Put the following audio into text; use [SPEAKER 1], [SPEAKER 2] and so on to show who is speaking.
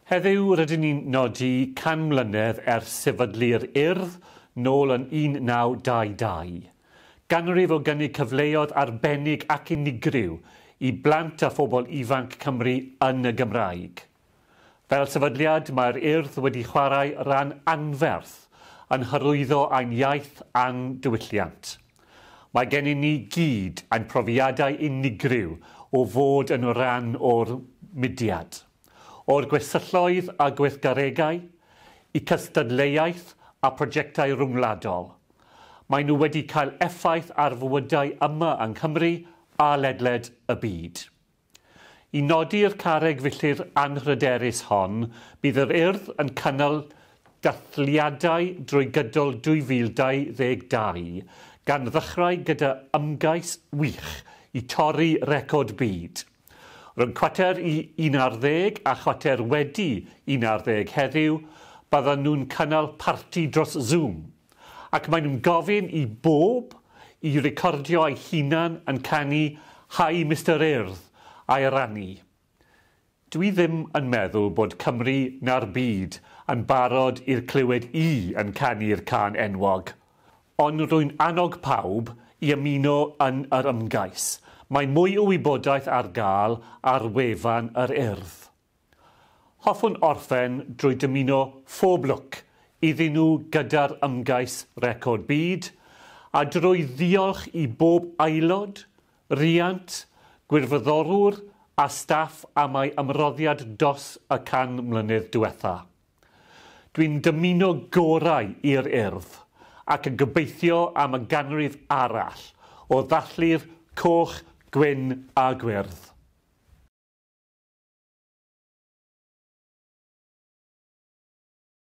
[SPEAKER 1] Heddiw rydyn ni'n nodi 100 mlynedd ers sefydlu'r Urdd nôl yn 1922. Ganrif o gynnig cyfleoedd arbennig ac unigryw i blant a phobl ifanc Cymru yn y Gymraeg. Fel sefydliad, mae'r Urdd wedi chwarae ran anferth yn hyrwyddo ein iaith a'n diwylliant. Mae gennym ni gyd ein profiadau unigryw o fod yn rhan o'r mudiad. O'r gwesylloedd a gweithgaregau, i cystadleuaeth a prosiectau rwngwladol. Mae nhw wedi cael effaith ar fywydau yma yng Nghymru a ledled y byd. I nodi'r carreg felly'r anhryderus hon, bydd yr Urdd yn cynnal dathliadau drwy gydol 2022 gan ddechrau gyda ymgais wych i torri record byd. Rhwng chwarter i 11 a chwarter wedi 11 heddiw, byddan nhw'n cynnal parti dros Zoom, ac maen nhw'n gofyn i bob i recordio ei hunan yn canu Hi Mr Urdd a'i rannu. Dwi ddim yn meddwl bod Cymru na'r byd yn barod i'r clywed i yn canu'r can enwog, ond rwy'n annog pawb i ymuno yn yr ymgais. Mae mwy o wybodaeth ar gael ar wefan yr Urdd. Hoffwn orffen drwy dymuno phob lwc iddyn nhw gyda'r ymgais record byd a drwy ddiolch i bob aelod, riant, gwirfoddolwr a staff am ei ymroddiad dros y 100 mlynedd diwetha. Dwi'n dymuno gorau i'r Urdd ac yn gobeithio am y ganrif arall o ddathlu'r coch, gwyn a gwyrdd.